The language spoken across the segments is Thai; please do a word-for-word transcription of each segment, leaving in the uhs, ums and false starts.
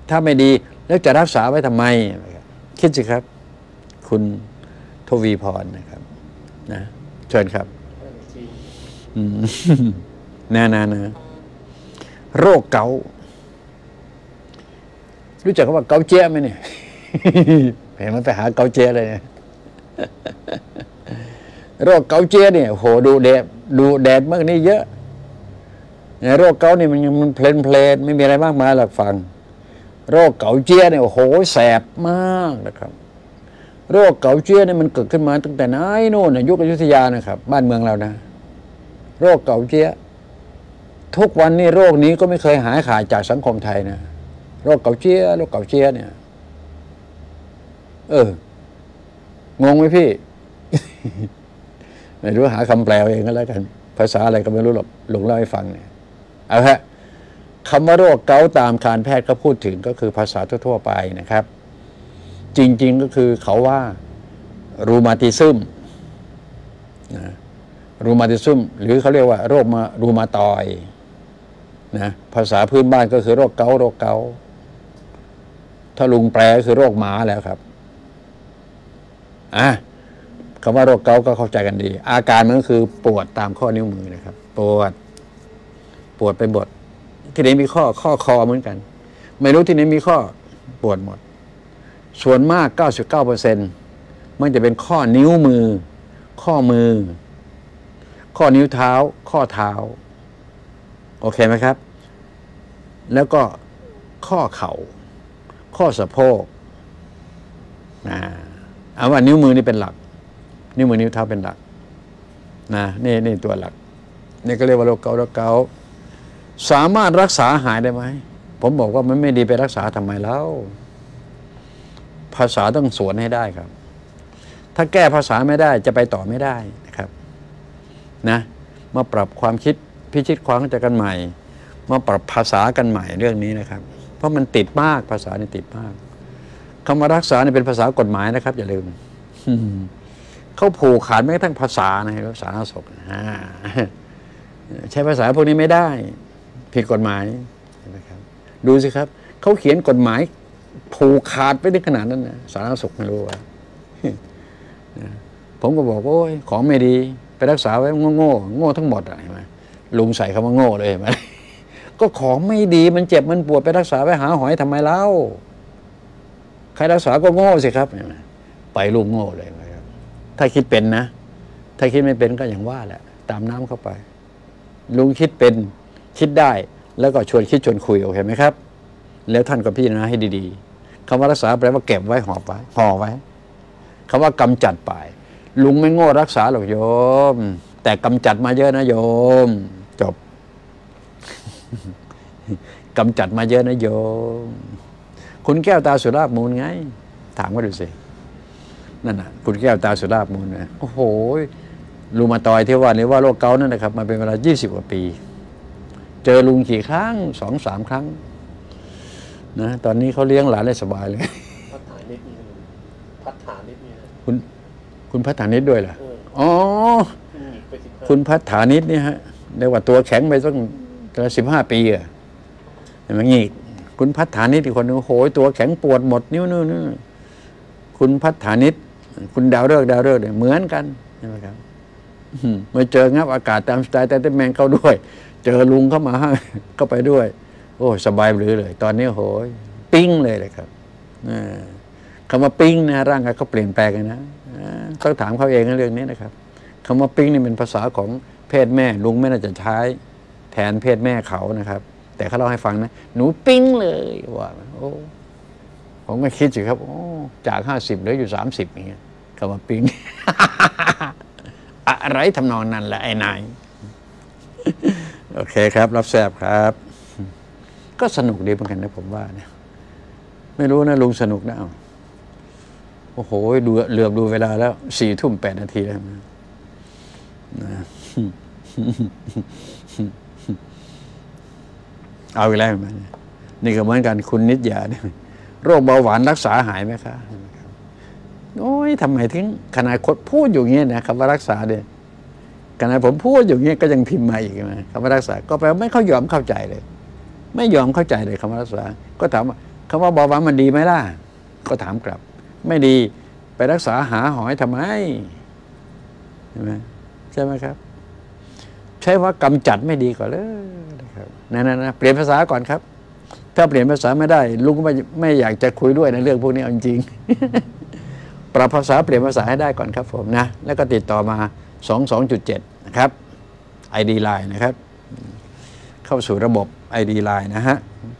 ถ้าไม่ดีแล้วจะรักษาไว้ทำไมคิดสิครับคุณทวีพรนะครับนะเชิญครับนะนะนะโรคเกาต์รู้จักคำว่าเกาเจี๊ยไหมเนี่ยเห็นมันไปหาเกาเจี๊ยเลยเนี่ยโรคเกาเจี๊ยเนี่ยโหดูแดดดูแดดมากนี่เยอะโรคเกาต์นี่มันยังมันเพลนเพลนไม่มีอะไรมากมายหรอกฟังโรคเกาเจี๊ยเนี่ยโอ้โหแสบมากนะครับโรคเกาเจี๊ยเนี่ยมันเกิดขึ้นมาตั้งแต่ไหนโน่นยุคอยุธยานะครับบ้านเมืองเรานะโรคเกาเจี๊ยทุกวันนี้โรคนี้ก็ไม่เคยหายขาดจากสังคมไทยนะโรคเกาเจี๊ยโรคเกาเจี๊ยเนี่ยเอองงไหมพี่ ไม่รู้หาคำแปลเองก็แล้วกันภาษาอะไรก็ไม่รู้หรอกหลงเล่าให้ฟังเนี่ยเอาฮะคำว่าโรคเกาต์ตามการแพทย์ก็พูดถึงก็คือภาษาทั่วๆไปนะครับจริงๆก็คือเขาว่ารูมาติซึมนะรูมาติซึมหรือเขาเรียกว่าโรคมารูมาตอยนะภาษาพื้นบ้านก็คือโรคเกาต์โรคเกาต์ถ้าลุงแปลก็คือโรคหมาแล้วครับอ่ะคำว่าโรคเกาต์ก็เข้าใจกันดีอาการมันก็คือปวดตามข้อนิ้วมือนะครับปวดปวดไปหมดที่ไหนมีข้อข้อคอเหมือนกันไม่รู้ที่ไหนมีข้อปวดหมดส่วนมาก เก้าสิบเก้าเปอร์เซ็นต์ มันจะเป็นข้อนิ้วมือข้อมือข้อนิ้วเท้าข้อเท้าโอเคไหมครับแล้วก็ข้อเข่าข้อสะโพกนะเอาว่านิ้วมือนี่เป็นหลักนิ้วมือนิ้วเท้าเป็นหลักนะนี่นี่ตัวหลักนี่ก็เรียกว่าโรคเกาต์โรคเกาต์สามารถรักษาหายได้ไหมผมบอกว่ามันไม่ดีไปรักษาทำไมแล้วภาษาต้องสวนให้ได้ครับถ้าแก้ภาษาไม่ได้จะไปต่อไม่ได้นะครับนะมาปรับความคิดพิชิตความเข้าใจกันใหม่มาปรับภาษากันใหม่เรื่องนี้นะครับเพราะมันติดมากภาษานี่ติดมากคำว่ารักษาเนี่ยเป็นภาษากฎหมายนะครับอย่าลืมเขาผูกขาดแม้กระทั่งภาษานะครับสาธารณสุขใช้ภาษาพวกนี้ไม่ได้ผิดกฎหมายนะครับดูสิครับเขาเขียนกฎหมายผูกขาดไปถึงขนาดนั้นนะสาธารณสุขไม่รู้ว่าผมก็บอกโอ้ยของไม่ดีไปรักษาไว้โง่โง่โง่ทั้งหมดอะไรไหมลุงใส่คำว่าโง่เลยไหมก็ของไม่ดีมันเจ็บมันปวดไปรักษาไว้หาหอยทำไมเล่าใครรักษาก็โง่สิครับไปลุงโง่เลยนะครับถ้าคิดเป็นนะถ้าคิดไม่เป็นก็อย่างว่าแหละตามน้ำเข้าไปลุงคิดเป็นคิดได้แล้วก็ชวนคิดชวนคุยโอเคไหมครับแล้วท่านก็พิจารณาให้ดีๆคำว่ารักษาแปลว่าเก็บไว้ห่อไว้ห่อไว้คำว่ากำจัดไปลุงไม่โง่รักษาหรอกโยมแต่กำจัดมาเยอะนะโยมจบ กำจัดมาเยอะนะโยมคุณแก้วตาสุราษฎร์มูลไงถามว่าดูสินั่นน่ะคุณแก้วตาสุราษฎร์มูลนะโอ้โหรูมาตอยที่ว่านี่ว่าโรคเกาต์นั่นนะครับมาเป็นเวลายี่สิบกว่าปีเจอลุงกี่ครั้งสองสามครั้งนะตอนนี้เขาเลี้ยงหลานได้สบายเลยพัฒนิดนี่พัฒนิดนี่คุณคุณพัฒนิดด้วยเหรออ๋อคุณพัฒนิดนี่ฮะเรียกว่าตัวแข็งไปตั้งสิบห้าปีอะเห็นไหมงี้คุณพัฒนิดอีกคนนึงโอ้โหตัวแข็งปวดหมดนิ้วนู่นนี่คุณพัฒนิดคุณดาวฤกษ์ดาวฤกษ์เนี่ยเหมือนกันใช่ไหมครับเมื่อเจองับอากาศตามสไตล์แต่แต่แมงเข้าด้วยเจอลุงเข้ามาก็ไปด้วยโอ้สบายหรือเลยตอนนี้โหยปิ้งเลยเลยครับคำว่าปิ้งนะร่างกายเขาเปลี่ยนแปลงกันนะต้องถามเขาเองเรื่องนี้นะครับคำว่าปิ้งนี่เป็นภาษาของเพศแม่ลุงไม่น่าจะใช้แทนเพศแม่เขานะครับแต่เขาเล่าให้ฟังนะหนูปิ้งเลยว่าโอ้ผมก็คิดสิครับโอ้จากห้าสิบเหลืออยู่สามสิบอย่างเงี้ยคำว่าปิ้ง อะไรทำนองนั้นแหละไอ้นายโอเคครับรับแซบครับก็สนุกดีเหมือนกันนะผมว่าเนี่ยไม่รู้นะลุงสนุกนะโอ้โหดูเหลือบดูเวลาแล้วสี่ทุ่มแปดนาทีแล้วนะเอาอีกแล้วมันนี่ก็เหมือนกันคุณนิดยาเนี่ยโรคเบาหวานรักษาหายไหมคะโอ้ยทำไมถึงขนาดคนพูดอยู่เงี้ยนะครับว่ารักษาเนี่ยขณะผมพูดอย่างนี้ก็ยังพิมพ์มาอีกนะคำว่ารักษาก็แปลว่าไม่เขายอมเข้าใจเลยไม่ยอมเข้าใจเลยคำว่ารักษาก็ถามว่าคำว่าเบาหวานมันดีไหมล่ะก็ถามกลับไม่ดีไปรักษาหาหอยทำไมใช่ไหมใช่ไหมครับใช้ว่ากำจัดไม่ดีกว่าเลยนะครับนั่นนะเปลี่ยนภาษาก่อนครับถ้าเปลี่ยนภาษาไม่ได้ลุงก็ไม่ไม่อยากจะคุยด้วยในเรื่องพวกนี้จริงปรับภาษาเปลี่ยนภาษาให้ได้ก่อนครับผมนะแล้วก็ติดต่อมา สองสองจุดเจ็ด นะครับ ไอ ดี ไลน์ นะครับเข้าสู่ระบบ ไอ ดี ไลน์ นะฮะ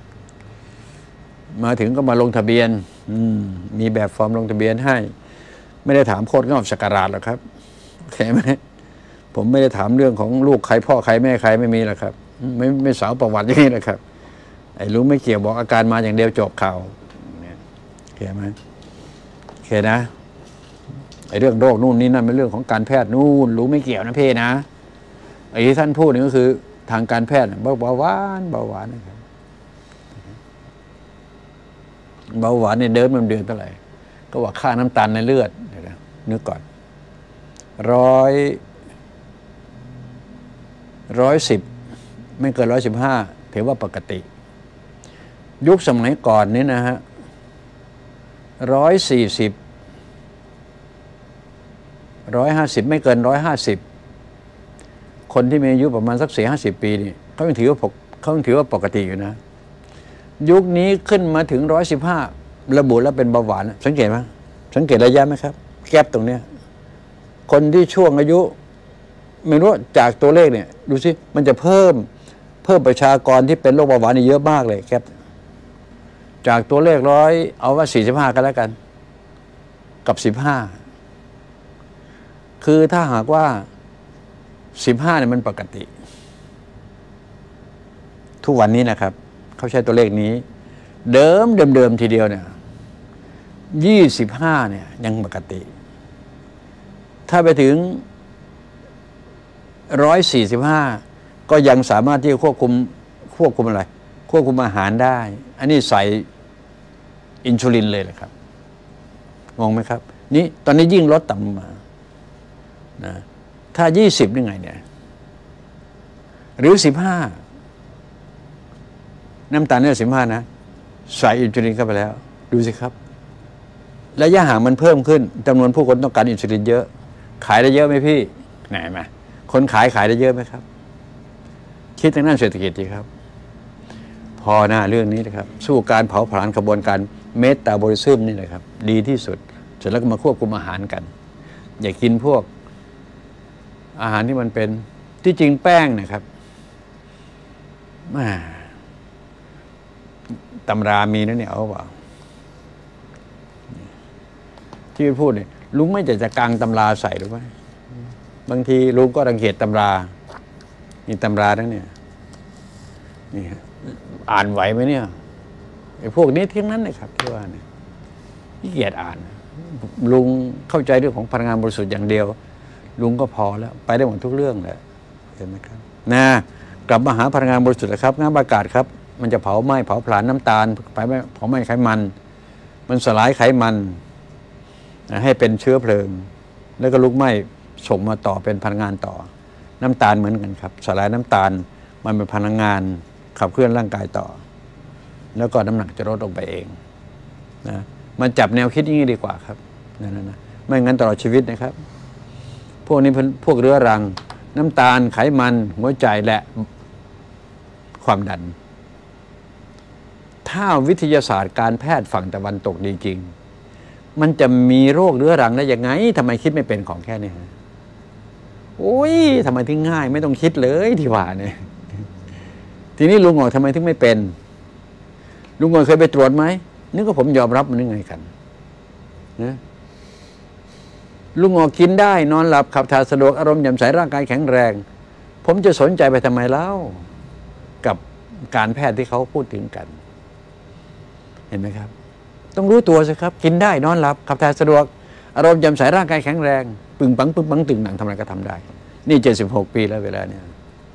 มาถึงก็มาลงทะเบียนมีแบบฟอร์มลงทะเบียนให้ไม่ได้ถามโคตรงอกสักการะหรอกครับโอเคไหมผมไม่ได้ถามเรื่องของลูกใครพ่อใครแม่ใครไม่มีหรอกครับไม่ไม่สาวประวัติอย่างนี้นะครับไอ้รู้ไม่เกี่ยวบอกอาการมาอย่างเดียวจบข่าวเนี่ยโอเคไหมโอเคนะไอ้เรื่องโรคนู่นนี่นั่นเป็นเรื่องของการแพทย์นู่นรู้ไม่เกี่ยวนะพี่นะไอ้ที่ท่านพูดนี่ก็คือทางการแพทย์เบาหวานเบาหวานนะครับเบาหวานเนี่ยเดินมันเดือนเท่าไหร่ก็ว่าค่าน้ำตาลในเลือดนึกก่อนร้อยร้อยสิบไม่เกินร้อยสิบห้าถือว่าปกติยุคสมัยก่อนนี้นะฮะร้อยสี่สิบร้อยห้าสิบไม่เกินร้อยห้าสิบคนที่มีอายุประมาณสักสี่ห้าสิบปีนี่เขายังถือว่าเขายังถือว่าปกติอยู่นะยุคนี้ขึ้นมาถึงร้อยสิบห้าระบุแล้วเป็นเบาหวานสังเกตไหมสังเกตระยะไหมครับแก๊ปตรงเนี้ยคนที่ช่วงอายุไม่รู้จากตัวเลขเนี่ยดูสิมันจะเพิ่มเพิ่มประชากรที่เป็นโรคเบาหวานนี่เยอะมากเลยแก๊ปจากตัวเลขร้อยเอาว่าสี่สิบห้ากันแล้วกันกับสิบห้าคือถ้าหากว่าสิบห้าเนี่ยมันปกติทุกวันนี้นะครับเขาใช้ตัวเลขนี้เดิมเดิมๆทีเดียวเนี่ยยี่สิบห้าเนี่ยยังปกติถ้าไปถึงร้อยสี่สิบห้าก็ยังสามารถที่จะควบคุมควบคุมอะไรควบคุมอาหารได้อันนี้ใส่อินซูลินเลยเลยครับงงไหมครับนี่ตอนนี้ยิ่งลดต่ำมานะถ้ายี่สิบนี่ไงเนี่ยหรือสิบห้าน้ำตาลเนี่ยสิบห้านะใส่อินซูลินเข้าไปแล้วดูสิครับระยะห่างมันเพิ่มขึ้นจำนวนผู้คนต้องการอินซูลินเยอะขายได้เยอะไหมพี่ไหนมาคนขายขายได้เยอะไหมครับคิดทางด้านเศรษฐกิจดีครับพอหน้าเรื่องนี้นะครับสู้การเผาผลาญกระบวนการเมตาบอลิซึมนี่แหละครับดีที่สุดเสร็จแล้วก็มาควบคุมอาหารกันอย่ากินพวกอาหารที่มันเป็นที่จริงแป้งนะครับตำรามีนะเนี่ยเอาเปล่าที่พูดเนี่ยลุงไม่จะจะกางตำราใส่หรือไม่บางทีลุงก็รังเกียจตำรานี่ตำราทั้งเนี่ยนี่อ่านไหวไหมเนี่ยไอ้พวกนี้ทั้งนั้นเลยครับที่ว่าเนี่ยขี้เกียจอ่านลุงเข้าใจเรื่องของพลังงานบริสุทธิ์อย่างเดียวลุงก็พอแล้วไปได้หมดทุกเรื่องแหละเห็นไหมครับนะกลับมาหาพลังงานบริสุทธิ์นะครับงานอากาศครับมันจะเผาไหม้เผาผลาญน้ำตาลเผาไหม้เผาไหม้ไขมันมันสลายไขมันให้เป็นเชื้อเพลิงแล้วก็ลุกไหม้ส่งมาต่อเป็นพลังงานต่อน้ำตาลเหมือนกันครับสลายน้ำตาลมันเป็นพลังงานขับเคลื่อนร่างกายต่อแล้วก็น้ำหนักจะลดลงไปเองนะมันจับแนวคิดอย่างนี้ดีกว่าครับนั่นนะไม่งั้นตลอดชีวิตนะครับพวกนี้พวกเรื้อรังน้ำตาลไขมันหัวใจและความดันถ้าวิทยาศาสตร์การแพทย์ฝั่งตะวันตกดีจริงมันจะมีโรคเรื้อรังได้ยังไงทำไมคิดไม่เป็นของแค่นี้โอ้ยทำไมถึงง่ายไม่ต้องคิดเลยที่ว่าเนี่ยทีนี้ลุงหงอทำไมถึงไม่เป็นลุงหงอเคยไปตรวจไหมนึกว่าผมยอมรับมันยังไงกันนะลุงหงอกินได้นอนหลับขับถ่ายสะดวกอารมณ์แจ่มใสร่างกายแข็งแรงผมจะสนใจไปทำไมเล่ากับการแพทย์ที่เขาพูดถึงกันเห็นไหมครับต้องรู้ตัวสิครับกินได้นอนหลับขับถ่ายสะดวกอารมณ์แจ่มใสร่างกายแข็งแรงปึงปังปึงปังตึงหนังทำอะไรก็ทำได้นี่เจ็ดสิบหกปีแล้วเวลาเนี่ย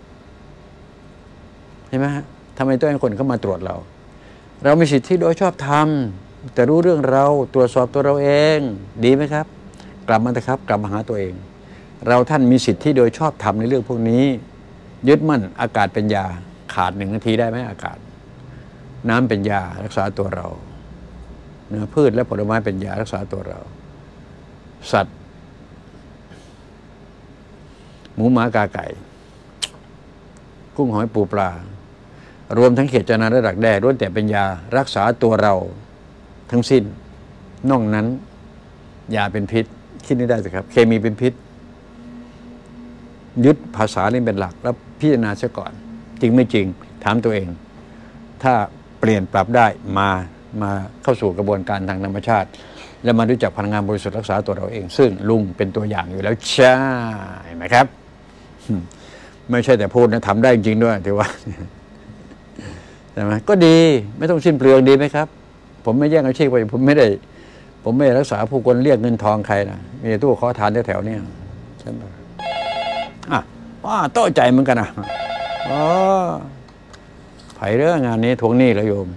เห็นไหมฮะทำไมต้องให้คนเข้ามาตรวจเราเรามีสิทธิโดยชอบธรรมแต่รู้เรื่องเราตรวจสอบตัวเราเองดีไหมครับกลับมาเถอะครับกลับมาหาตัวเองเราท่านมีสิทธิโดยชอบธรรมในเรื่องพวกนี้ยึดมั่นอากาศเป็นยาขาดหนึ่งนาทีได้ไหมอากาศน้ำเป็นยารักษาตัวเราเนื้อพืชและผลไม้เป็นยารักษาตัวเราสัตว์หมูหมากาไก่กุ้งหอยปูปลารวมทั้งเขตจนาและดักแด้ล้วนแต่เป็นยารักษาตัวเราทั้งสิ้นนอกนั้นยาเป็นพิษคิดไม่ได้สิครับเคมีเป็นพิษยึดภาษานี่เป็นหลักแล้วพิจารณาเสียก่อนจริงไม่จริงถามตัวเองถ้าเปลี่ยนปรับได้มามาเข้าสู่กระบวนการทางธรรมชาติแล้วมารู้จักพลังงานบริสุทธิ์รักษาตัวเราเองซึ่งลุงเป็นตัวอย่างอยู่แล้วใช่ไหมครับไม่ใช่แต่พูดนะทำได้จริงด้วยถือว่าใช่ไหมก็ดีไม่ต้องสิ้นเปลืองดีไหมครับผมไม่แย่งอาชีพไปผมไม่ได้ผมไม่รักษาผู้คนเรียกเงินทองใครนะมีตู้ขอทานแถวๆนี้ใช่ไหมอ่ะว่าโต้ใจเหมือนกันนะอ๋อไผ่เรื่องงานนี้ทวงหนี้แล้วโยม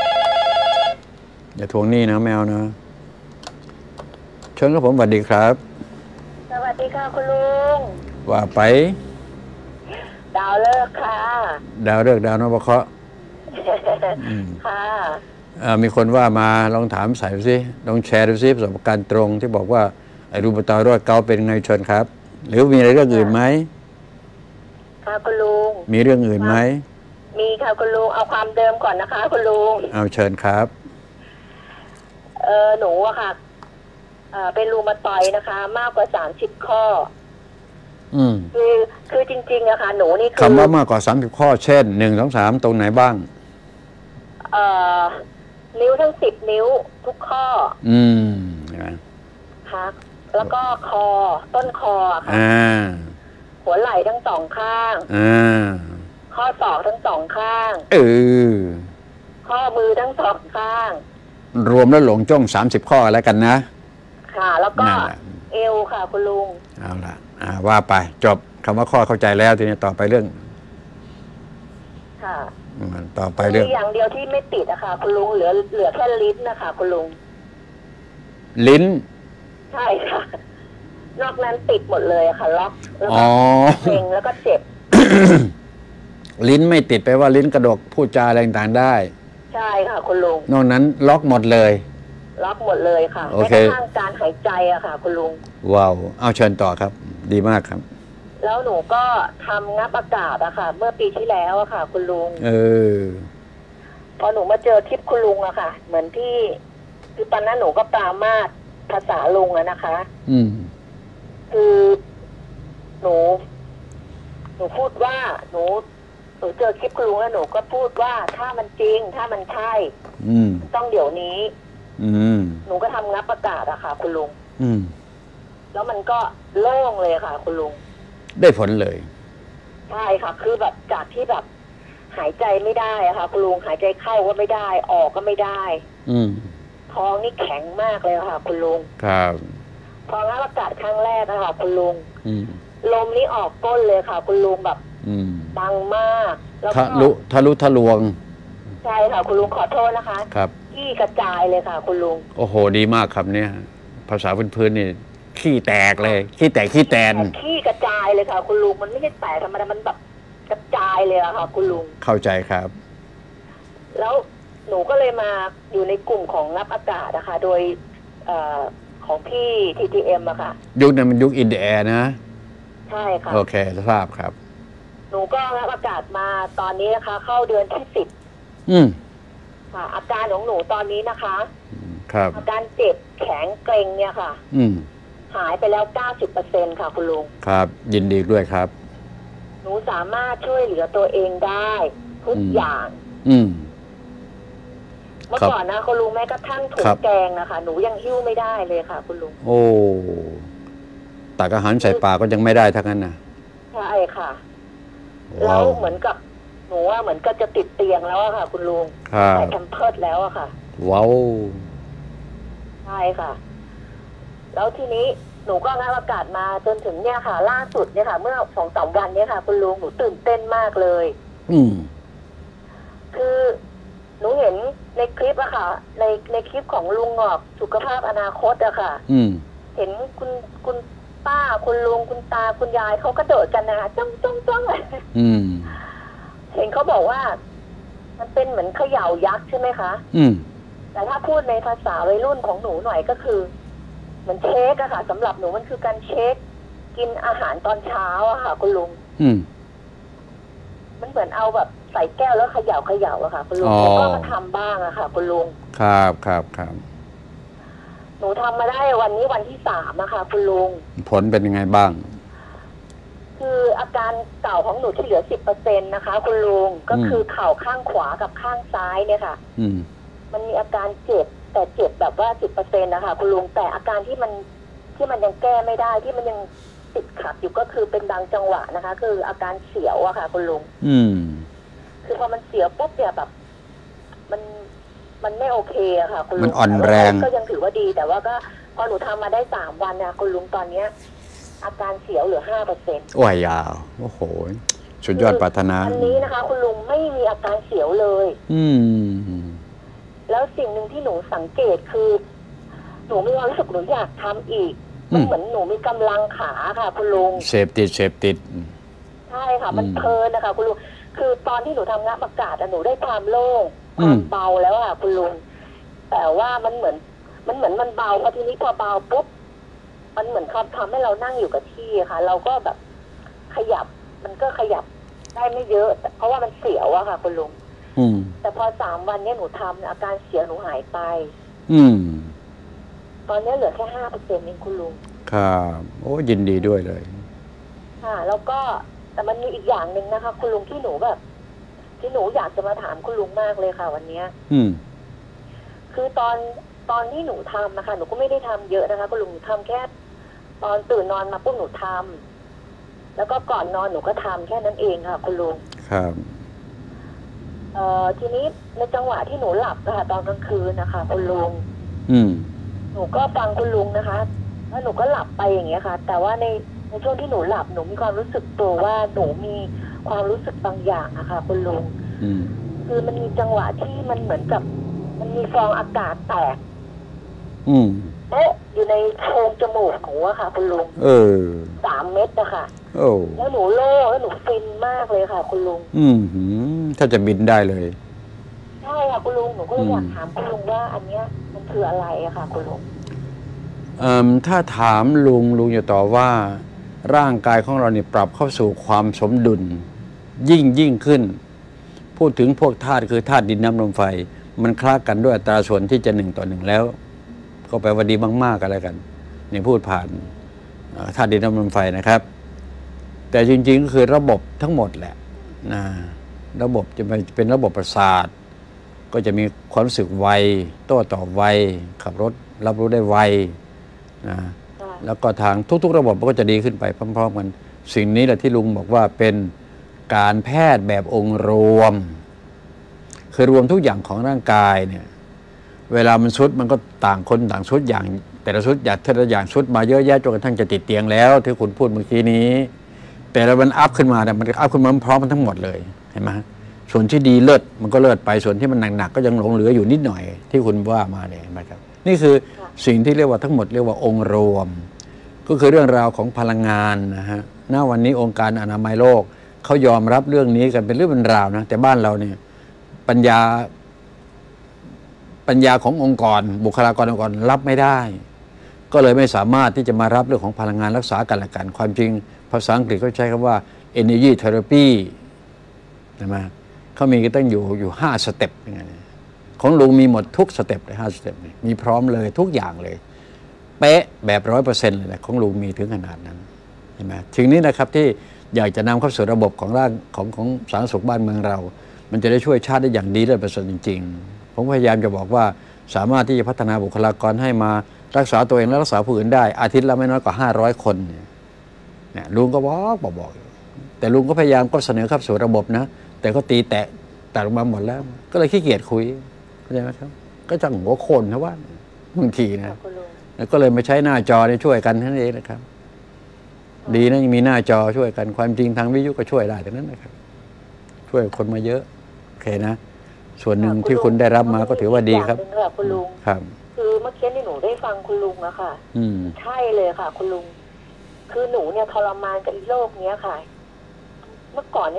อย่าทวงหนี้นะแมวนะเชิญครับผมสวัสดีครับสวัสดีค่ะคุณลุงว่าไปดาวเลิกค่ะดาวเลิกดาวนพเคราะห์ค่ะมีคนว่ามาลองถามใส่ดูสิลองแชร์ดูสิประสบการณ์ตรงที่บอกว่าไอ้รูปตารอดเกาเป็นไงเชิญครับหรือมีอะไรเรื่องอื่นไหมค่ะคุณลุงมีเรื่องอื่นไหมมีค่ะคุณลุงเอาความเดิมก่อนนะคะคุณลุงเอาเชิญครับเออหนูอะค่ะเออเป็นรูมาตอยนะคะมากกว่าสามสิบข้ออืมคือคือจริงๆอะค่ะหนูนี่คือคำว่ามากกว่าสามสิบข้อเช่นหนึ่งสองสามตรงไหนบ้างเอ่อนิ้วทั้งสิบนิ้วทุกข้ออืมค่ะแล้วก็คอต้นคอค่ะหัวไหล่ทั้งสองข้างข้อศอกทั้งสองข้างเออข้อมือทั้งสองข้างรวมแล้วหลงจ้องสามสิบข้อแล้วกันนะค่ะแล้วก็เอวค่ะคุณลุงเอาล่ะอ่าว่าไปจบคำว่าข้อเข้าใจแล้วทีนี้ต่อไปเรื่องค่ะต่อไปเรื่องอย่างเดียวที่ไม่ติดอะค่ะคุณลุงเหลือเหลือแค่ลิ้นนะคะคุณลุงลิ้นใช่ค่ะนอกนั้นติดหมดเลยค่ะล็อกแล้วก็เกร็งแล้วก็เจ็บลิ้นไม่ติดไปว่าลิ้นกระดกพูดจาอะไรต่างได้ใช่ค่ะคุณลุงนอกนั้นล็อกหมดเลยล็อกหมดเลยค่ะแม้กระทั่งการหายใจอะค่ะคุณลุงว้าวเอาเชิญต่อครับดีมากครับแล้วหนูก็ทำงับอากาศอะค่ะเมื่อปีที่แล้วอะค่ะคุณลุงเออพอหนูมาเจอคลิปคุณลุงอะค่ะเหมือนที่คือตอนนั้นหนูก็ปรามาสภาษาลุงอะนะคะอืมคือหนูหนูพูดว่าหนูหนูเจอคลิปคุณลุงแล้วหนูก็พูดว่าถ้ามันจริงถ้ามันใช่ต้องเดี๋ยวนี้หนูก็ทำงับอากาศอะค่ะคุณลุงแล้วมันก็โล่งเลยค่ะคุณลุงได้ผลเลยใช่ค่ะคือแบบจากที่แบบหายใจไม่ได้อะค่ะคุณลุงหายใจเข้าก็ไม่ได้ออกก็ไม่ได้อืมท้องนี่แข็งมากเลยค่ะคุณลุงครับพองับอากาศครั้งแรกอะค่ะคุณลุงลมนี่ออกก้นเลยค่ะคุณลุงแบบดังมากแล้วก็ทะลุทะลุทะลวงใช่ค่ะคุณลุงขอโทษนะคะครับขี้กระจายเลยค่ะคุณลุงโอ้โหดีมากครับเนี่ยภาษาพื้นๆนี่ขี้แตกเลยขี้แตกขี้แตนขี้กระจายเลยค่ะคุณลุงมันไม่ใช่แตกธรรมดามันแบบกระจายเลยอะค่ะคุณลุงเข้าใจครับแล้วหนูก็เลยมาอยู่ในกลุ่มของงับอากาศนะคะโดยเอ่อของพี่ ที ที เอ็ม อะค่ะยุคนั้นมันยุคอินเดียนะใช่ค่ะโอเคทราบครับหนูก็งับอากาศมาตอนนี้นะคะเข้าเดือนที่สิบอืมค่ะอาการของหนูตอนนี้นะคะครับอาการเจ็บแข็งเกร็งเนี่ยค่ะอืมหายไปแล้ว เก้าสิบเปอร์เซ็นต์ ค่ะคุณลุงครับยินดีด้วยครับหนูสามารถช่วยเหลือตัวเองได้ทุกอย่างอืมเมื่อก่อนนะคุณลุงแม้กระทั่งถุงแกงนะคะหนูยังหิ้วไม่ได้เลยค่ะคุณลุงโอ้ตักอาหารใส่ปากก็ยังไม่ได้ทั้งนั้นนะใช่ค่ะแล้วเหมือนกับหนูว่าเหมือนกับจะติดเตียงแล้วอะค่ะคุณลุงใส่แคมเพิร์สแล้วอะค่ะว้าวใช่ค่ะแล้วทีนี้หนูก็งับอากาศมาจนถึงเนี่ยค่ะล่าสุดเนี่ยค่ะเมื่อสองสามวันเนี่ยค่ะคุณลุงหนูตื่นเต้นมากเลยอืมคือหนูเห็นในคลิปอะค่ะในในคลิปของลุงงอกสุขภาพอนาคตอะค่ะเห็นคุณคุณป้าคุณลุงคุณตาคุณยายเขากระโดดกันนะคะจ้องจ้องจ้องเลยเห็นเขาบอกว่ามันเป็นเหมือนเขย่ายักษ์ใช่ไหมคะอืมแต่ถ้าพูดในภาษาวัยรุ่นของหนูหน่อยก็คือเหมือนเช็คอะค่ะสำหรับหนูมันคือการเช็คกินอาหารตอนเช้าอะค่ะ คุณลุงอืมมันเหมือนเอาแบบใส่แก้วแล้วเขย่าเขย่าอะค่ะคุณลุงหนูก็มาทำบ้างอะค่ะคุณลุงครับครับครับหนูทำมาได้วันนี้วันที่สามอะค่ะคุณลุงผลเป็นยังไงบ้างคืออาการเก่าของหนูที่เหลือสิบเปอร์เซ็นต์นะคะคุณลุงก็คือเข่าข้างขวากับข้างซ้ายเนี่ยค่ะอืมมันมีอาการเจ็บแต่เจ็บแบบว่าสิบเปอร์เซ็นต์นะคะคุณลุงแต่อาการที่มันที่มันยังแก้ไม่ได้ที่มันยังติดขัดอยู่ก็คือเป็นบางจังหวะนะคะคืออาการเสียวอะค่ะคุณลุงอืมคือพอมันเสียวปุ๊บเนี่ยแบบมันมันไม่โอเคอะค่ะคุณลุงมันอ่อนแรงก็ยังถือว่าดีแต่ว่าก็พอหนูทำมาได้สามวันเนี่ยคุณลุงตอนเนี้ยอาการเสียวเหลือห้าเปอร์เซ็นต์โอ้ยยาวโอ้โหสุดยอดปรารถนาอันนี้นะคะคุณลุงไม่มีอาการเสียวเลยอืมแล้วสิ่งหนึ่งที่หนูสังเกตคือหนูมีความรู้สึกหนูอยากทำอีกมันเหมือนหนูมีกำลังขาค่ะคุณลุงเสพติดเสพติดใช่ค่ะมันเพลินนะคะคุณลุงคือตอนที่หนูทำงานประกาศหนูได้ความโล่งความเบาแล้วค่ะคุณลุงแต่ว่ามันเหมือนมันเหมือนมันเบาพอทีนี้พอเบาปุ๊บมันเหมือนทำทำให้เรานั่งอยู่กับที่ค่ะเราก็แบบขยับมันก็ขยับได้ไม่เยอะเพราะว่ามันเสียวอะค่ะคุณลุงแต่พอสามวันนี้หนูทำอาการเสียวหนูหายไปอืมตอนนี้เหลือแค่ห้าเปอร์เซ็นต์เองคุณลุงครับโอ้ยินดีด้วยเลยค่ะแล้วก็แต่มันมีอีกอย่างหนึ่งนะคะคุณลุงที่หนูแบบที่หนูอยากจะมาถามคุณลุงมากเลยค่ะวันนี้อืมคือตอนตอนที่หนูทำนะคะหนูก็ไม่ได้ทำเยอะนะคะคุณลุงทำแค่ตอนตื่นนอนมาปุ๊บหนูทำแล้วก็ก่อนนอนหนูก็ทำแค่นั้นเองค่ะคุณลุงครับเอ่อทีนี้ในจังหวะที่หนูหลับค่ะตอนกลางคืนนะคะคุณลุงอืมหนูก็ฟังคุณลุงนะคะแล้วหนูก็หลับไปอย่างเงี้ยค่ะแต่ว่าในในช่วงที่หนูหลับหนูมีความรู้สึกตัวว่าหนูมีความรู้สึกบางอย่างอะค่ะคุณลุงคือมันมีจังหวะที่มันเหมือนกับมันมีฟองอากาศแตกเอ๊ะอยู่ในโพรงจมูกหนูอะค่ะคุณลุงเออสามเม็ดอะค่ะโอ้แล้วหนูโล่แล้วหนูฟินมากเลยค่ะคุณลุงอืมถ้าจะบินได้เลยใช่ค่ะคุณลุงหนูก็เลยอยากถามคุณลุงว่าอันเนี้ยมันคืออะไรอะค่ะคุณลุงเอ่อถ้าถามลุงลุงจะตอบว่าร่างกายของเราเนี่ยปรับเข้าสู่ความสมดุลยิ่งยิ่งขึ้นพูดถึงพวกธาตุคือธาตุดินน้ำลมไฟมันคล้ากันด้วยอัตราส่วนที่จะหนึ่งต่อหนึ่งแล้วก็แปลว่าดีมากๆกันแล้วกันนี่พูดผ่านธาตุดินน้ำลมไฟนะครับแต่จริงๆก็คือระบบทั้งหมดแหละนะระบบจะเป็นระบบประสาทก็จะมีความรู้สึกไวโต้ตอบไวขับรถรับรู้ได้ไวนะแล้วก็ทางทุกๆระบบมันก็จะดีขึ้นไปพร้อมๆกันสิ่งนี้แหละที่ลุงบอกว่าเป็นการแพทย์แบบองค์รวมคือรวมทุกอย่างของร่างกายเนี่ยเวลามันชุดมันก็ต่างคนต่างชุดอย่างแต่ละชุดอย่างแต่ละอย่างชุดมาเยอะแยะจนกระทั่งจะติดเตียงแล้วที่คุณพูดเมื่อกี้นี้แต่ละมันอัพขึ้นมาแต่มันอัพขึ้นมาพร้อมมันทั้งหมดเลยเห็นไหมส่วนที่ดีเลิศมันก็เลิศไปส่วนที่มันหนักๆก็ยังหลงเหลืออยู่นิดหน่อยที่คุณว่ามาเนี่ยนะครับนี่คือสิ่งที่เรียกว่าทั้งหมดเรียกว่าองค์รวมก็คือเรื่องราวของพลังงานนะฮะณวันนี้องค์การอนามัยโลกเขายอมรับเรื่องนี้กันเป็นเรื่องเป็นราวนะแต่บ้านเราเนี่ยปัญญาปัญญาขององค์กรบุคลากรองค์กรรับไม่ได้ก็เลยไม่สามารถที่จะมารับเรื่องของพลังงานรักษากันและกันความจริงภาษาอังกฤษเขาใช้คำว่า energy therapy ใช่ไหมเขามีก็ต้องอยู่อยู่ห้าสเต็ปอย่างเงี้ยของลุงมีหมดทุกสเต็ปเลยห้าสเต็ปมีพร้อมเลยทุกอย่างเลยเป๊ะแบบร้อยเปอร์เซ็นต์เลยนะของลุงมีถึงขนาดนั้นใช่ไหมถึงนี้นะครับที่อยากจะนำเข้าสู่ระบบของร่างของของสาธารณสุขบ้านเมืองเรามันจะได้ช่วยชาติได้อย่างดีและประเสริฐจริงๆผมพยายามจะบอกว่าสามารถที่จะพัฒนาบุคลากรให้มารักษาตัวเองและรักษาผู้อื่นได้อาทิตย์ละไม่น้อยกว่าห้าร้อยคนเนี่ยลุงก็บอกบอกบอกแต่ลุงก็พยายามก็เสนอเข้าสู่ระบบนะแต่ก็ตีแตะแต่ลงมาหมดแล้วก็เลยขี้เกียจคุยเข้าใจไหมครับก็จังหัวโคนนะว่าบางทีนะแล้วก็เลยมาใช้หน้าจอเนี่ยช่วยกันนั่นเองนะครับดีนะยังมีหน้าจอช่วยกันความจริงทางวิทยุก็ช่วยได้แต่นั้นนะครับช่วยคนมาเยอะโอเคนะส่วนหนึ่งที่คุณได้รับมาก็ถือว่าดีครับคุณลุงครับคือเมื่อกี้นี่หนูได้ฟังคุณลุงอะค่ะใช่เลยค่ะคุณลุงคือหนูเนี่ยทรมานกับโรคเนี้ยค่ะเมื่อก่อนเนี่ยหนู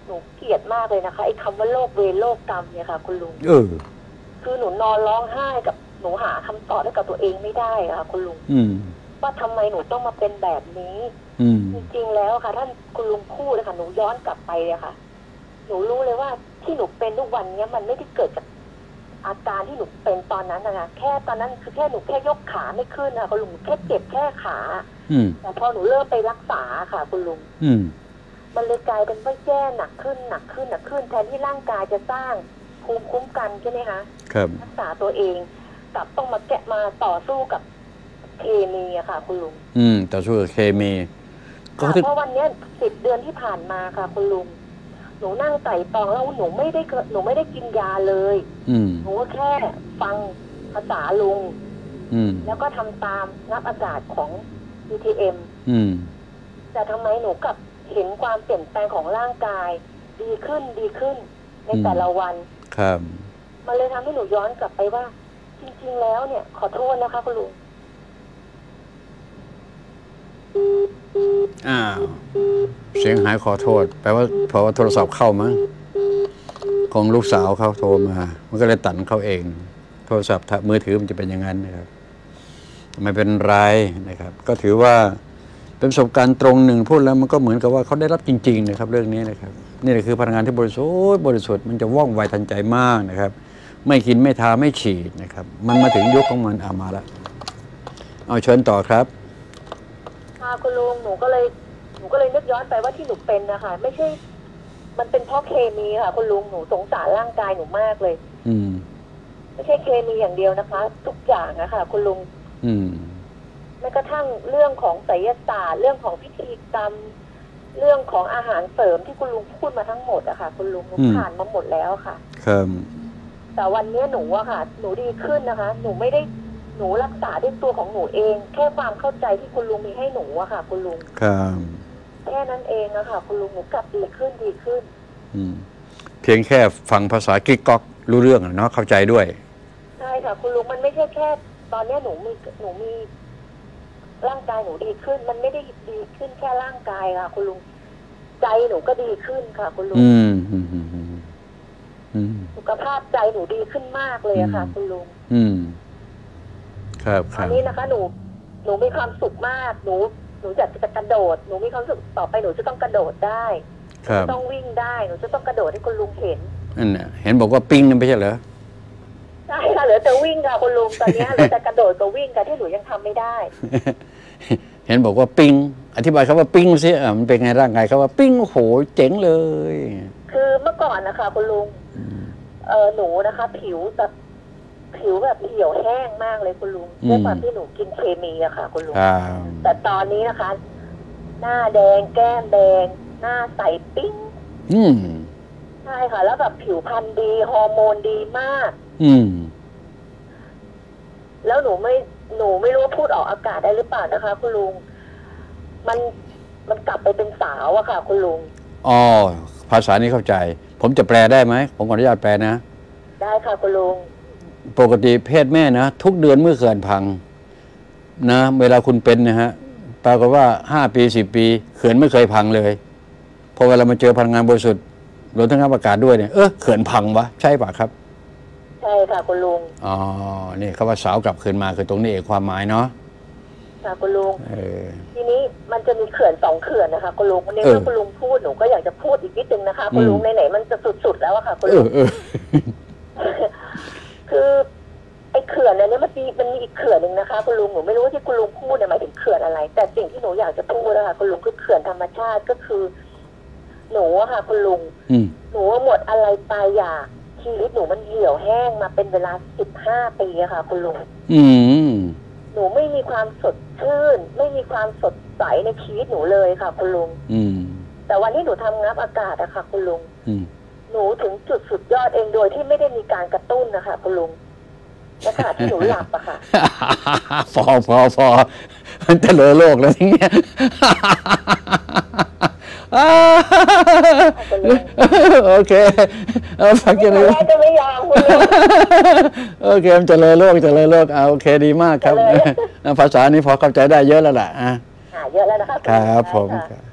หนูเกลียดมากเลยนะคะไอ้คำว่าโลกเวรโลกกรรมเนี่ยค่ะ คุณลุงเออคือหนูนอนร้องไห้กับหนูหาคำตอบให้กับตัวเองไม่ได้ค่ะคุณลุงอืมว่าทำไมหนูต้องมาเป็นแบบนี้อืมจริงๆแล้วค่ะท่านคุณลุงพูดเลยค่ะหนูย้อนกลับไปเลยค่ะ หนูรู้เลยว่าที่หนูเป็นทุกวันนี้มันไม่ได้เกิดจากอาการที่หนูเป็นตอนนั้นนะคะแค่ตอนนั้นคือแค่หนูแค่ยกขาไม่ขึ้นนะคะคุณลุงแค่เจ็บแค่ขาอืมแต่พอหนูเริ่มไปรักษาค่ะ คุณลุงอืมมันเลยกลายเป็นว่าแย่หนักขึ้นหนักขึ้นหนักขึ้นแทนที่ร่างกายจะสร้างภูมิคุ้มกันใช่ไหมคะครับรักษาตัวเองกลับต้องมาแกะมาต่อสู้กับเคมีอะค่ะ คุณลุงอืมต่อสู้กับเคมีก็ค่ะถึงเพราะวันเนี้สิบเดือนที่ผ่านมาค่ะ คุณลุงหนูนั่งไต่ตองแล้วหนูไม่ได้เกิดหนูไม่ได้กินยาเลยอืมหนูก็แค่ฟังภาษาลุงอืมแล้วก็ทำตามรับอากาศของ ยู ที เอ็มอืมแต่ทำไมหนูกลับเห็นความเปลี่ยนแปลงของร่างกาย ดีขึ้นดีขึ้นในอืมแต่ละวันครับมันเลยทำให้หนูย้อนกลับไปว่า จริงๆแล้วเนี่ย ขอโทษนะคะคุณลุงอ้าวเสียงหายขอโทษแปลว่าเพราะว่าโทรศัพท์เข้ามั้งของลูกสาวเขาโทรมา มันก็เลยตัดเขาเอง โทรศัพท์มือถือมันจะเป็นอย่างนั้นนะครับไม่เป็นไรนะครับ ก็ถือว่าเป็นประสบการณ์ตรงหนึ่งพูดแล้วมันก็เหมือนกับว่าเขาได้รับจริงๆนะครับเรื่องนี้นะครับนี่แหละคือพลังงานที่บริสุทธิ์บริสุทธิ์มันจะว่องไวทันใจมากนะครับ ไม่กินไม่ทาไม่ฉีดนะครับ มันมาถึงยุคของมันอามาแล้วเอาเชิญต่อครับค่ะคุณลุงหนูก็เลยหนูก็เลยนึกย้อนไปว่าที่หนูเป็นนะคะไม่ใช่ มันเป็นเพราะเคมีค่ะคุณลุงหนูสงสารร่างกายหนูมากเลยอืมไม่ใช่เคมีอย่างเดียวนะคะ ทุกอย่างนะคะคุณลุงอืมแม้กระทั่งเรื่องของไสยศาสตร์เรื่องของพิธีกรรม เรื่องของอาหารเสริมที่คุณลุงพูดมาทั้งหมดอะค่ะ คุณลุงหนูผ่านมาหมดแล้วค่ะครับแต่วันนี้หนูอะค่ะ หนูดีขึ้นนะคะ หนูไม่ได้หนูรักษาด้วยตัวของหนูเอง แค่ความเข้าใจที่คุณลุงมีให้หนูอะค่ะ คุณลุงครับแค่นั้นเองอะค่ะ คุณลุงหนูกลับดีขึ้นดีขึ้นอืมเพียงแค่ฟังภาษากิ๊กก๊อกรู้เรื่องอะเนาะเข้าใจด้วยใช่ค่ะ คุณลุงมันไม่ใช่แค่ ตอนนี้หนูมีหนูมีร่างกายหนูดีขึ้น มันไม่ได้ดีขึ้นแค่ร่างกายค่ะ คุณลุงใจหนูก็ดีขึ้นค่ะ คุณลุงอืมอืมอืมอืมสุขภาพใจหนูดีขึ้นมากเลยอะค่ะ คุณลุงอืมครับคอัรับนนี้นะคะ หนู หนูมีความสุขมาก หนู หนูจะจะกระโดด หนูมีความสุขต่อไปหนูจะต้องกระโดดได้ครับต้องวิ่งได้หนูจะต้องกระโดดให้คุณลุงเห็นนั่นน่ะเห็นบอกว่าปิ้งนั่นไม่ใช่เหรอใช่ค่ะเหลือแต่วิ่งค่ะคุณลุงตอนนี้เหลือแต่กระโดดกับวิ่งค่ะที่หนูยังทำไม่ได้เห็นบอกว่าปิ้งอธิบายคำว่าปิ้งสิอ่ะมันเป็นไงร่างกายเขาว่าปิ้งโอ้โหเจ๋งเลยคือเมื่อก่อนนะคะ คุณลุงเออหนูนะคะ ผิวแบบผิวแบบเหี่ยวแห้งมากเลยคุณลุงด้วยความที่หนูกินเคมีอะค่ะ คุณลุงครับแต่ตอนนี้นะคะ หน้าแดงแก้มแดง หน้าใสปิ้งอืมใช่ค่ะ แล้วแบบผิวพรรณดีฮอร์โมนดีมากอืมแล้วหนูไม่หนูไม่รู้ว่าพูดออกอากาศได้หรือเปล่านะคะ คุณลุงมันมันกลับไปเป็นสาวอะค่ะ คุณลุงอ๋อภาษานี้เข้าใจ ผมจะแปลได้ไหมผมขออนุญาตแปลนะได้ค่ะคุณลุงปกติเพศแม่นะทุกเดือนเมื่อเขื่อนพังนะเวลาคุณเป็นนะฮะปรากฏว่าห้าปีสิบปีเขื่อนไม่เคยพังเลยพอเวลามาเจอพลังงานบริสุทธิ์รวมทั้งอากาศด้วยเนี่ยเออเขื่อนพังวะใช่ป่ะครับใช่ค่ะคุณลุงอ๋อนี่คำว่าสาวกลับคืนมาคือตรงนี้เองความหมายเนาะค่ะคุณลุงเออทีนี้มันจะมีเขื่อนสองเขื่อนนะคะคุณลุงวันนี้เออเมื่อคุณลุงพูดหนูก็อยากจะพูดอีกนิดนึงนะคะ คุณลุงอืมไหนๆมันจะสุดๆแล้วอะค่ะคุณเอลุอง เออคือไอ้เขื่อนอันนี้มันมีมันมีอีกเขื่อนหนึ่งนะคะคุณลุงหนูไม่รู้ว่าที่คุณลุงพูดเนี่ยหมายถึงเขื่อนอะไร แต่สิ่งที่หนูอยากจะพูดนะคะคุณลุงคือเขื่อนธรรมชาติก็คือ หนูอะค่ะ คุณลุงอืมหนูหมดอะไรตายอยากชีวิตหนูมันเหี่ยวแห้งมาเป็นเวลาสิบห้าปีอะค่ะ คุณลุงอืมหนูไม่มีความสดชื่น ไม่มีความสดใสในชีวิตหนูเลยค่ะ คุณลุงอืมแต่วันที่หนูทำงับอากาศอะค่ะ คุณลุงอืมหนูถึงจุดสุดยอดเองโดยที่ไม่ได้มีการกระตุ้นนะคะคุณลุงในขณะที่หนูหลับอะค่ะพอพอพอมันจะเลอโลกแล้วทีเนี้ยโอเคเอาฟังกันเลยไม่จะไม่ยอมคุณลุงโอเคมันจะเลยโลกจะเลยโลกเอาโอเคดีมากครับ ภาษานี้พอเข้าใจได้เยอะแล้วล่ะอ่ะหาเยอะแล้วนะคะครับผมค่ะ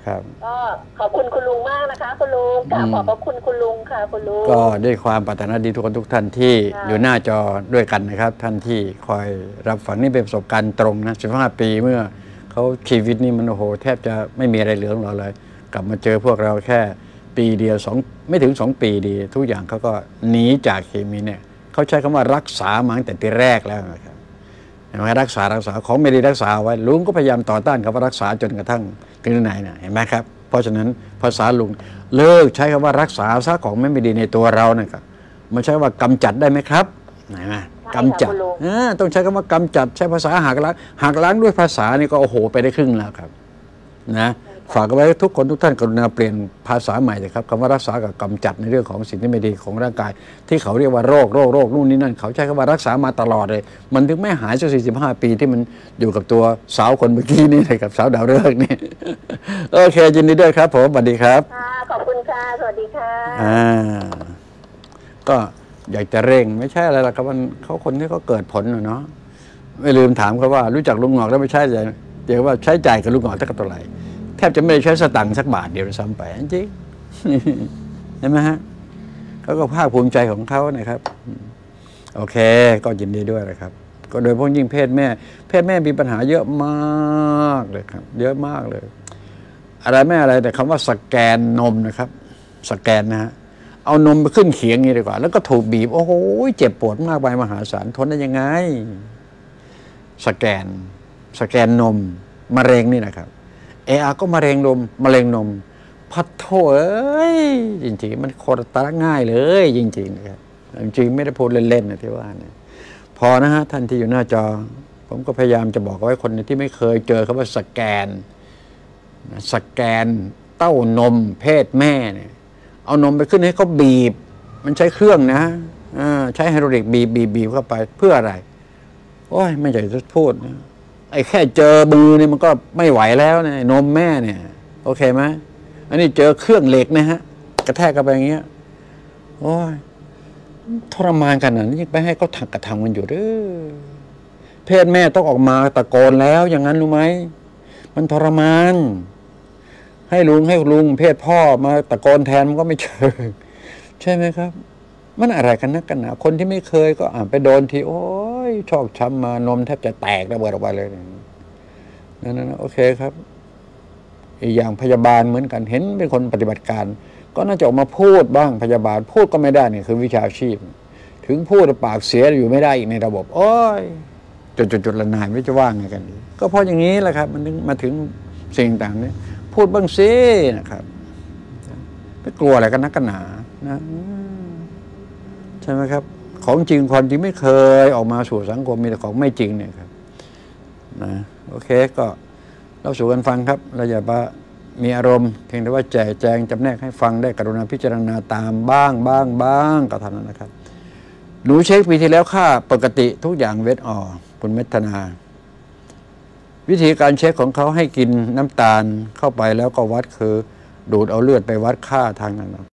ครับก็ขอบคุณคุณลุงมากนะคะคุณลุงกราบขอบพระคุณคุณลุงค่ะคุณลุงก็ด้วยความปรารถนาดีทุกคนทุกท่านที่อยู่หน้าจอด้วยกันนะครับ ท่านที่คอยรับฟังนี่เป็นประสบการณ์ตรงนะสิบห้าปีเมื่อเขาชีวิตนี่มันโอ้โหแทบจะไม่มีอะไรเหลือของเราเลย กลับมาเจอพวกเราแค่ปีเดียวสองไม่ถึงสองปีดีทุกอย่างเขาก็หนีจากเคมีเนี่ยเขาใช้คำว่ารักษามาตั้งแต่ทีแรกแล้วนะครับเห็นไหมรักษารักษาของไม่ได้รักษาไว้ลุงก็พยายามต่อต้านคำว่ารักษาจนกระทั่งถึงไหนนะเห็นไหมครับเพราะฉะนั้นภาษาลุงเลิกใช้คำว่ารักษาซะของไม่ดีในตัวเรานะครับมันใช้ว่ากำจัดได้ไหมครับไหนมากำจัดต้องใช้คำว่ากำจัดใช้ภาษาหักล้างหักล้างด้วยภาษานี่ก็โอ้โหไปได้ครึ่งแล้วครับนะฝากไว้ทุกคนทุกท่านกรุณาเปลี่ยนภาษาใหม่เลยครับคำว่ารักษากับกำจัดในเรื่องของสิ่งที่ไม่ดีของร่างกายที่เขาเรียกว่าโรคโรคโรคนู่นนี่นั่นเขาใช้คำว่ารักษามาตลอดเลยมันถึงไม่หายสักสี่สิบห้าปีที่มันอยู่กับตัวสาวคนเมื่อกี้นี่เลยกับสาวดาวฤกษ์นี่โอเคยินดีด้วยครับผมสวัสดีครับขอบคุณค่ะสวัสดีค่ะอ่าก็อยากจะเร่งไม่ใช่อะไรหรอกครับมันเขาคนที่เขาเกิดผลเนาะไม่ลืมถามเขาว่ารู้จักลุงหงอกแล้วไม่ใช่เลยเดี๋ยวว่าใช้จ่ายกับลุงหงอกเท่ากับเท่าไหร่แทบจะไม่ได้ใช้สตังค์สักบาทเดียวซ้ำไปจริงเห็นไหมฮะเขาก็ภาคภูมิใจของเขานะครับโอเคก็ยินดีด้วยนะครับก็โดยเฉพาะยิ่งเพศแม่เพศแม่มีปัญหาเยอะมากเลยครับเยอะมากเลยอะไรไม่อะไรแต่คำว่าสแกนนมนะครับสแกนนะฮะเอานมไปขึ้นเขียงงี้ดีกว่าแล้วก็ถูกบีบโอ้โหเจ็บปวดมากไปมหาศาลทนได้ยังไงสแกนสแกนนมมะเร็งนี่นะครับเออาก็มะเร็งนมมะเร็งนมพัดโถเอ้ยจริงๆมันโคตรตาง่ายเลยจริงๆนะครับจริงๆไม่ได้พูดเล่นๆนะที่ว่าเนี่ยพอนะฮะท่านที่อยู่หน้าจอผมก็พยายามจะบอกไว้คนที่ไม่เคยเจอคำว่าสแกนสแกนเต้านมเพศแม่เนี่ยเอานมไปขึ้นให้เขาบีบมันใช้เครื่องนะใช้ไฮดรอลิกบีบบีบบีบเข้าไปเพื่ออะไรโอ้ยไม่ใช่จะพูดนะไอ้แค่เจอมือเนี่ยมันก็ไม่ไหวแล้วเนี่ยนมแม่เนี่ยโอเคไหมอันนี้เจอเครื่องเหล็กนะฮะกระแทกกันไปอย่างเงี้ยโอ้ยทรมานขนาดนี้ไปให้เขาถักกระทำกันอยู่เด้อเพศแม่ต้องออกมาตะโกนแล้วอย่างนั้นรู้ไหมมันทรมานให้ลุงให้ลุงเพศพ่อมาตะโกนแทนมันก็ไม่เชิงใช่ไหมครับมันอะไรกันนักกันหนาคนที่ไม่เคยก็อ่านไปโดนทีโอ้ยชอกช้ำมานมแทบจะแตกระเบิดออกไปเลยนั่นนะโอเคครับอีกอย่างพยาบาลเหมือนกันเห็นเป็นคนปฏิบัติการก็น่าจะออกมาพูดบ้างพยาบาลพูดก็ไม่ได้เนี่ยคือวิชาชีพถึงพูดปากเสียอยู่ไม่ได้อีกในระบบโอ้ยจุดๆละนายไม่จะว่างไงกันดีก็เพราะอย่างนี้แหละครับมันถึงมาถึงสิ่งต่างนี้พูดบ้างสินะครับไม่กลัวอะไรกันนักกันหนานะใช่ไหมครับของจริงความจริงไม่เคยออกมาสู่สังคมมีแต่ของไม่จริงเนี่ยครับนะโอเคก็เราสู่กันฟังครับเราอย่าไปมีอารมณ์เพียงแต่ว่าแจกแจงจำแนกให้ฟังได้กรุณาพิจารณาตามบ้างบ้างบ้างก็เท่านั้นนะครับหนูเช็คปีที่แล้วค่าปกติทุกอย่างเวทออกคุณเมธนาวิธีการเช็คของเขาให้กินน้ำตาลเข้าไปแล้วก็วัดคือดูดเอาเลือดไปวัดค่าทางนั้น